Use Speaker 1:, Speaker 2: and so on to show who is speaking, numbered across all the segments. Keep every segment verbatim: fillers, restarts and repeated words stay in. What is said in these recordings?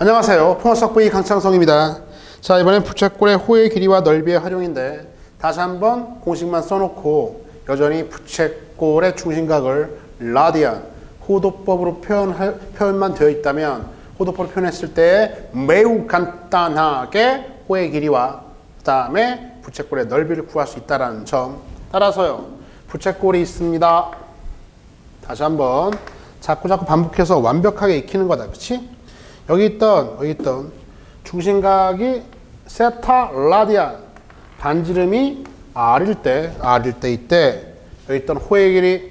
Speaker 1: 안녕하세요. 풍어석브이 강창성입니다. 자, 이번엔 부채꼴의 호의 길이와 넓이의 활용인데 다시 한번 공식만 써놓고 여전히 부채꼴의 중심각을 라디안, 호도법으로 표현할, 표현만 되어 있다면 호도법으로 표현했을 때 매우 간단하게 호의 길이와 그 다음에 부채꼴의 넓이를 구할 수 있다는 점. 따라서요. 부채꼴이 있습니다. 다시 한번 자꾸 자꾸 반복해서 완벽하게 익히는 거다. 그치? 여기 있던 여기 있던 중심각이 세타 라디안, 반지름이 R일 때 R일 때 이때 여기 있던 호의 길이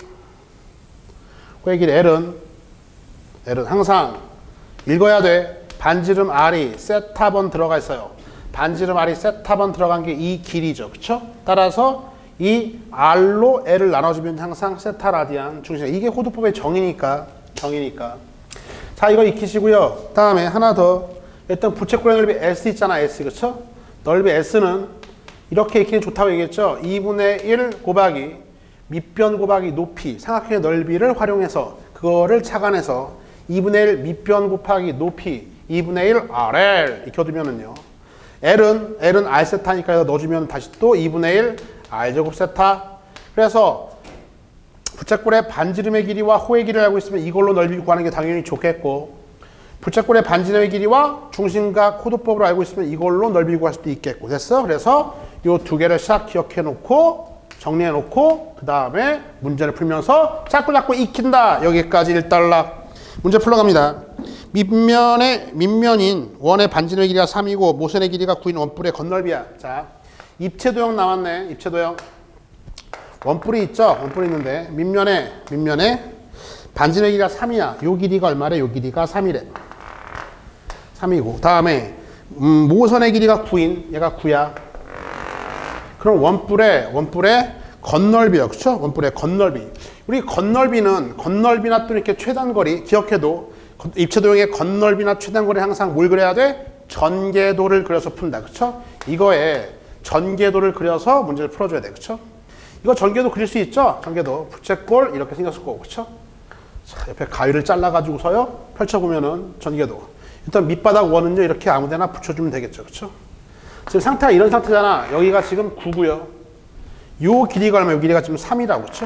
Speaker 1: 호의 길이 L은 L은 항상 읽어야 돼. 반지름 R이 세타번 들어가 있어요. 반지름 R이 세타번 들어간 게 이 길이죠. 그쵸? 따라서 이 R로 L을 나눠주면 항상 세타 라디안 중심각. 이게 호도법의 정의니까 정의니까. 자, 이거 익히시고요. 다음에 하나 더. 일단 부채꼴의 넓이 S 있잖아. S. 그쵸? 넓이 S는 이렇게 익히는 좋다고 얘기했죠. 이분의 일 곱하기 밑변 곱하기 높이, 삼각형의 넓이를 활용해서 그거를 착안해서 이분의 일 밑변 곱하기 높이 이분의 일 알엘 익혀두면은요. L은 L은 R 세타니까 넣어주면 다시 또 이분의 일 R 제곱 세타. 그래서 부채꼴의 반지름의 길이와 호의 길이를 알고 있으면 이걸로 넓이 구하는 게 당연히 좋겠고, 부채꼴의 반지름의 길이와 중심각 호도법으로 알고 있으면 이걸로 넓이 구할 수도 있겠고. 됐어? 그래서 이 두 개를 싹 기억해 놓고 정리해 놓고 그 다음에 문제를 풀면서 자꾸 자꾸 익힌다. 여기까지 일 단락. 문제 풀러갑니다. 밑면의 밑면인 원의 반지름의 길이가 삼이고 모선의 길이가 구인 원뿔의 건널비야. 자, 입체도형 나왔네. 입체도형. 원뿔이 있죠? 원뿔이 있는데 밑면에 밑면에 반지름의 길이가 삼이야. 요 길이가 얼마래? 요 길이가 삼이래. 삼이고 다음에 음, 모선의 길이가 구인. 얘가 구야. 그럼 원뿔의 원뿔의 건널비요. 그쵸? 원뿔의 건널비. 우리 건널비는 건널비나 또 이렇게 최단거리 기억해도 입체도형의 건널비나 최단거리 항상 뭘 그려야 돼? 전개도를 그려서 푼다. 그쵸? 이거에 전개도를 그려서 문제를 풀어줘야 돼. 그쵸? 이거 전개도 그릴 수 있죠? 전개도. 부채꼴 이렇게 생겼을 거고. 그쵸? 자, 옆에 가위를 잘라가지고서요. 펼쳐보면은 전개도. 일단 밑바닥 원은요. 이렇게 아무데나 붙여주면 되겠죠. 그쵸? 지금 상태가 이런 상태잖아. 여기가 지금 구고요. 요 길이가 얼마? 요 길이가 지금 삼이라고. 그쵸?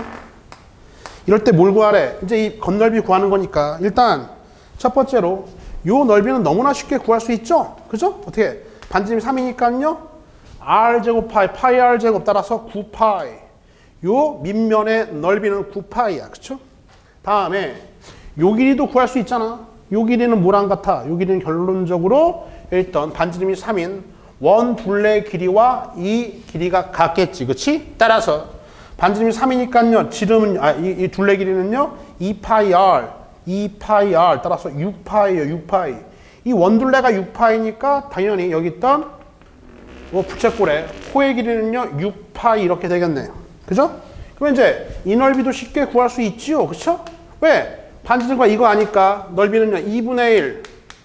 Speaker 1: 이럴 때 뭘 구하래? 이제 이 건널비 구하는 거니까 일단 첫 번째로 요 넓이는 너무나 쉽게 구할 수 있죠? 그죠? 어떻게? 반지름이 삼이니까요. R제곱 파이, 파이 R제곱 따라서 구 파이. 요 밑면의 넓이는 구 파이야. 그쵸? 다음에 요 길이도 구할 수 있잖아. 요 길이는 뭐랑 같아? 요 길이는 결론적으로 일단 반지름이 삼인 원 둘레 길이와 이 길이가 같겠지. 그치? 따라서 반지름이 삼이니까요. 지름은, 아, 이, 이 둘레 길이는요. 이 파이 R, 이 파이 R 따라서 육 파이예요. 육 파이. 이 원둘레가 육 파이니까 당연히 여기 있던 뭐 부채꼴의 호의 길이는요. 육 파이 이렇게 되겠네요. 그죠? 그러면 이제 이 넓이도 쉽게 구할 수 있지요. 그쵸? 왜? 반지름과 이거 아니까 넓이는요. 이분의 일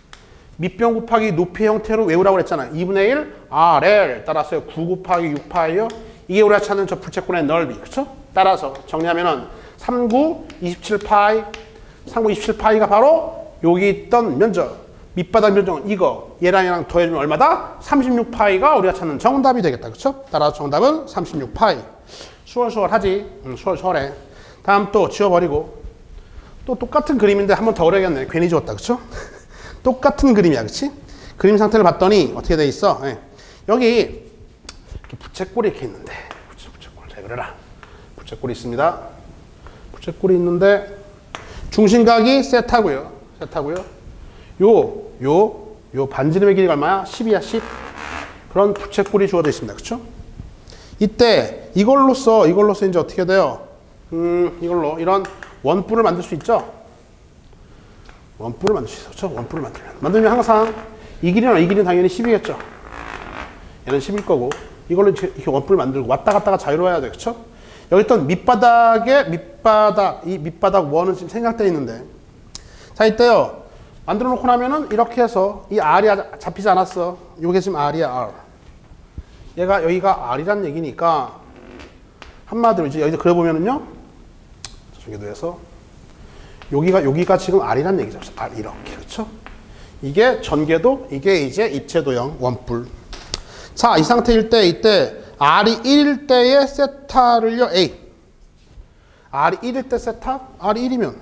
Speaker 1: 밑변 곱하기 높이 형태로 외우라고 그랬잖아. 이분의 일 알엘 따라서 구 곱하기 육 파이요. 이게 우리가 찾는 저 부채꼴의 넓이. 그쵸? 따라서 정리하면은 삼, 구, 이십칠 파이 삼, 구, 이십칠 파이가 바로 여기 있던 면적 밑바닥 면적은 이거 얘랑 얘랑 더해주면 얼마다? 삼십육 파이가 우리가 찾는 정답이 되겠다. 그쵸? 따라서 정답은 삼십육 파이. 수월수월하지? 응, 수월수월해. 다음 또 지워버리고 또 똑같은 그림인데 한 번 더 어려겠네. 괜히 지웠다. 그쵸? 똑같은 그림이야. 그치? 그림 상태를 봤더니 어떻게 돼 있어? 네. 여기 이렇게 부채꼴이 이렇게 있는데 부채, 부채꼴 잘 그려라. 부채꼴이 있습니다. 부채꼴이 있는데 중심각이 세타고요. 세타고요. 요, 요, 요 반지름의 길이가 얼마야? 십이야, 십. 그런 부채꼴이 주어져 있습니다. 그쵸? 이때 이걸로써 이걸로써 이제 어떻게 돼요? 음, 이걸로 이런 원뿔을 만들 수 있죠? 원뿔을 만들 수 있어. 그렇죠? 원뿔을 만들면. 만들면 항상 이 길이나 이 길이는 당연히 십이겠죠? 얘는 십일 거고 이걸로 이렇게 원뿔을 만들고 왔다 갔다가 자유로워야 돼. 그렇죠? 여기 있던 밑바닥에 밑바닥 이 밑바닥 원은 지금 생략되어 있는데 자 이때요. 만들어 놓고 나면은 이렇게 해서 이 R이 잡히지 않았어. 요게 지금 R이야. R. 얘가 여기가 R이란 얘기니까 한마디로 이제 여기서 그려보면은요. 저기도 해서 여기가 여기가 지금 R이란 얘기죠. R 이렇게. 그렇죠? 이게 전개도, 이게 이제 입체도형 원뿔. 자, 이 상태일 때 이때 R이 일일 때의 세타를요 A. R이 일일 때 세타? R이 일이면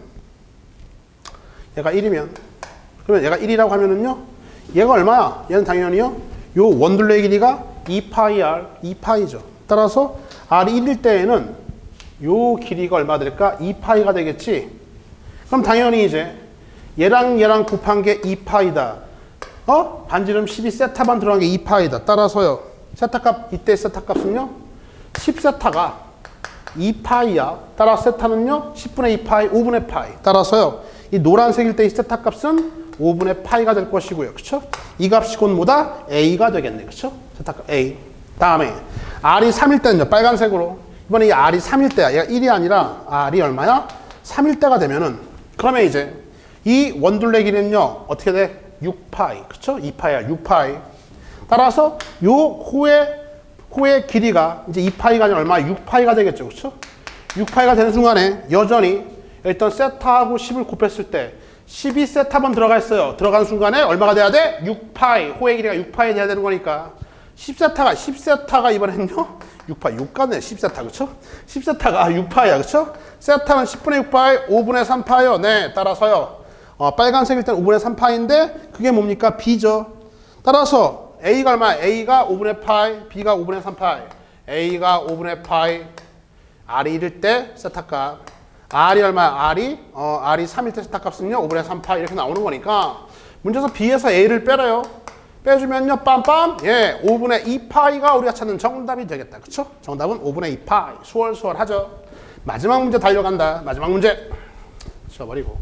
Speaker 1: 얘가 일이면 그러면 얘가 일이라고 하면은요 얘가 얼마야? 얘는 당연히요 요 원둘레의 길이가 이 파이 R, 이 파이죠. 따라서 R이 일일 때에는 요 길이가 얼마 될까? 이 파이가 되겠지. 그럼 당연히 이제 얘랑 얘랑 곱한 게 이 파이다. 어? 반지름 십이 세타만 들어간 게 이 파이다. 따라서요. 세타 값, 이때 세타 값은요. 십 세타가 이 파이야. 따라 세타는요. 십분의 이 파이, 오분의 파이. 따라서요. 이 노란색일 때 이 세타 값은 오분의 파이가 될 것이고요. 그쵸? 이 값이 곧 뭐다? A가 되겠네. 그쵸? 세타 값 A. 다음에 R이 삼일 때는요. 빨간색으로. 이번에 이 R이 삼일 때야. 얘가 일이 아니라 R이 얼마야? 삼일 때가 되면은 그러면 이제 이 원둘레 길이는요. 어떻게 돼? 육 파이. 그쵸? 이 파이야. 육 파이. 따라서 요 호의 호의 길이가 이제 이 파이가 아니라 얼마? 육 파이가 되겠죠. 그쵸? 육 파이가 되는 순간에 여전히 일단 세타하고 십을 곱했을 때 십이 세타만 들어가 있어요. 들어가는 순간에 얼마가 돼야 돼? 육 파이. 호의 길이가 육 파이 돼야 되는 거니까 십 세타가 십 세타가 이번에는요. 육 파이. 육 같네. 십 세타. 그쵸? 십 세타가 육 파이야. 그쵸? 세타는 십분의 육 파이, 오분의 삼 파이요. 네. 따라서요. 어, 빨간색일 때는 오분의 삼 파이인데 그게 뭡니까? B죠. 따라서 A가 얼마야? A가 오분의 파이, B가 오분의 삼 파이. A가 오분의 파이, R이 일일 때 세타 값. R이 얼마야? R이 어, R이 삼일 때 세타 값은요. 오분의 삼 파이 이렇게 나오는 거니까 문제에서 B에서 A를 빼래요. 빼주면요. 빰빰. 예, 오분의 이 파이가 우리가 찾는 정답이 되겠다. 그쵸? 정답은 오분의 이 파이. 수월수월하죠. 마지막 문제 달려간다. 마지막 문제. 쳐버리고.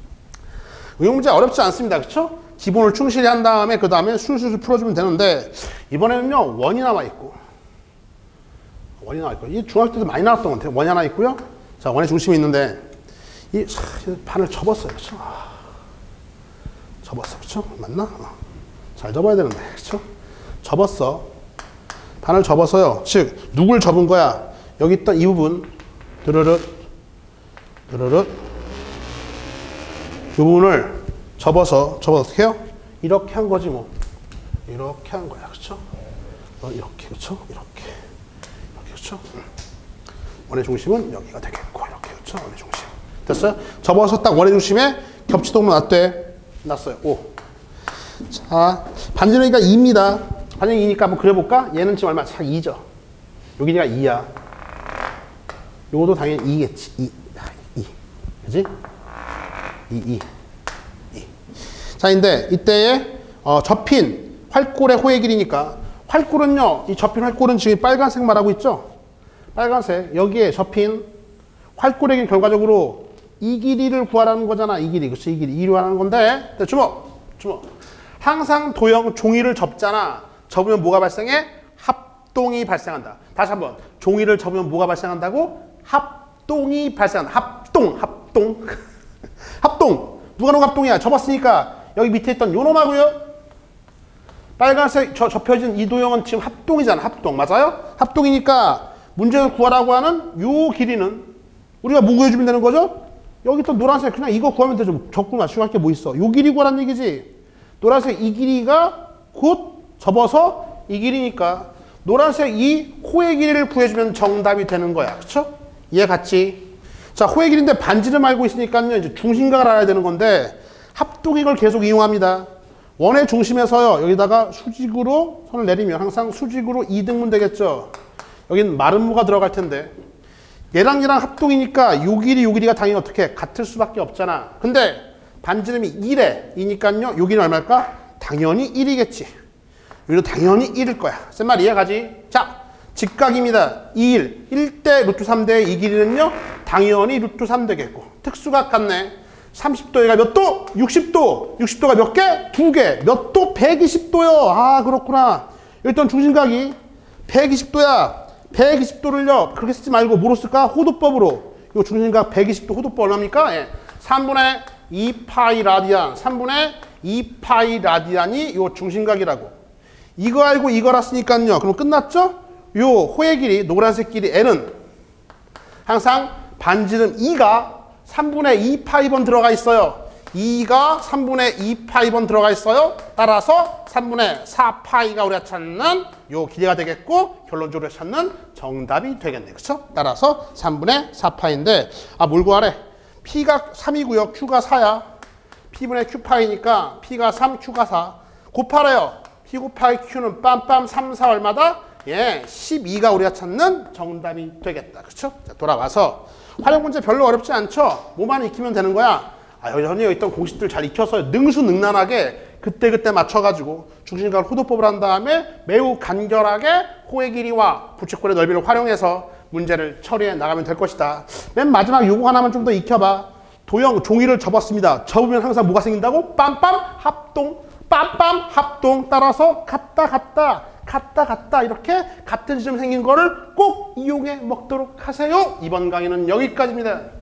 Speaker 1: 응용 문제 어렵지 않습니다. 그쵸? 기본을 충실히 한 다음에 그 다음에 술술 풀어주면 되는데 이번에는요. 원이 나와 있고 원이 나와 있고 이 중학교 때도 많이 나왔던 것 같아요. 원이 하나 있고요. 자, 원의 중심이 있는데 이 판을 접었어요. 그쵸? 아, 접었어. 그쵸? 맞나? 어. 잘 접어야 되는데. 그쵸? 접었어. 판을 접어서요. 즉 누굴 접은 거야? 여기 있던 이 부분 드르륵 드르륵 이 부분을 접어서 접어서 어떻게 해요? 이렇게 한 거지 뭐. 이렇게 한 거야. 그쵸? 어, 이렇게. 그쵸? 이렇게. 이렇게. 그쵸? 원의 중심은 여기가 되겠고 이렇게. 그쵸? 원의 중심. 됐어요? 접어서 딱 원의 중심에 겹치도록 놨대. 놨어요. 오. 자, 반지름이가 이입니다. 반지름 이니까 한번 그려볼까? 얘는 지금 얼마? 자, 이죠. 여기가 이야. 요것도 당연히 이겠지. 이. 이. 그지? 이, 이. 이. 자, 근데 이때에 어, 접힌 활골의 호의 길이니까 활골은요. 이 접힌 활골은 지금 빨간색 말하고 있죠? 빨간색. 여기에 접힌 활골의 길이 결과적으로 이 길이를 구하라는 거잖아. 이 길이. 그치? 이 길이. 이를 구하라는 건데. 네, 주목. 주목. 항상 도형 종이를 접잖아. 접으면 뭐가 발생해? 합동이 발생한다. 다시 한번. 종이를 접으면 뭐가 발생한다고? 합동이 발생한다. 합동. 합동. 합동. 누가 누가 합동이야? 접었으니까 여기 밑에 있던 요 놈하고요. 빨간색 저, 접혀진 이 도형은 지금 합동이잖아. 합동. 맞아요? 합동이니까 문제를 구하라고 하는 요 길이는 우리가 뭐 구해주면 되는 거죠? 여기 또 노란색 그냥 이거 구하면 되죠. 적고 맞추고 할 게 뭐 있어. 요 길이 구하라는 얘기지. 노란색 이 길이가 곧 접어서 이 길이니까 노란색 이 호의 길이를 구해주면 정답이 되는 거야. 그쵸? 이해 갔지? 자, 호의 길인데 반지름 알고 있으니까요. 이제 중심각을 알아야 되는 건데 합동익을 계속 이용합니다. 원의 중심에서요. 여기다가 수직으로 손을 내리면 항상 수직으로 이등분 되겠죠. 여긴 마름모가 들어갈 텐데 얘랑 얘랑 합동이니까 요 길이 요 길이가 당연히 어떻게 같을 수밖에 없잖아. 근데 반지름이 일에 이니까요. 요 길이는 얼마일까? 당연히 일이겠지. 여기도 당연히 일일 거야. 쓴 말 이해가지? 자, 직각입니다. 이 일. 일 대 루트 삼 대 이 길이는요. 당연히 루트 삼 되겠고. 특수각 같네. 삼십 도 얘가 몇 도? 육십 도. 육십 도가 몇 개? 두 개. 몇 도? 백이십 도요. 아, 그렇구나. 일단 중심각이 백이십 도야. 백이십 도를요. 그렇게 쓰지 말고 뭐로 쓸까? 호도법으로. 요 중심각 백이십 도 호도법 얼마입니까? 예. 삼분의 이 파이 라디안. 삼분의 이 파이 라디안이 요 중심각이라고. 이거 알고 이걸 알았으니까요. 그럼 끝났죠? 요 호의 길이, 노란색 길이 N은 항상 반지름 이가 삼분의 이 파이번 들어가 있어요. 이가 삼분의 이 파이 번 들어가 있어요. 따라서 삼분의 사 파이가 우리가 찾는 요 길이가 되겠고 결론적으로 찾는 정답이 되겠네. 그렇죠? 따라서 삼분의 사 파이인데 아, 뭘 구하래? P가 삼이고요. Q가 사야. P분의 Q 파이니까 P가 삼, Q가 사. 곱하래요. P 곱하기 Q는 빰빰 삼, 사 얼마다? 예, 십이가 우리가 찾는 정답이 되겠다. 그렇죠? 자, 돌아와서 활용 문제 별로 어렵지 않죠? 뭐만 익히면 되는 거야. 아, 여전히 여기 있던 공식들 잘 익혀서 능수능란하게 그때그때 맞춰가지고 중심각 호도법을 한 다음에 매우 간결하게 호의 길이와 부채꼴의 넓이를 활용해서 문제를 처리해 나가면 될 것이다. 맨 마지막 요거 하나만 좀 더 익혀봐. 도형 종이를 접었습니다. 접으면 항상 뭐가 생긴다고? 빰빰 합동. 빰빰 합동. 따라서 같다 같다 같다 같다 이렇게 같은 지점 생긴 거를 꼭 이용해 먹도록 하세요. 이번 강의는 여기까지입니다.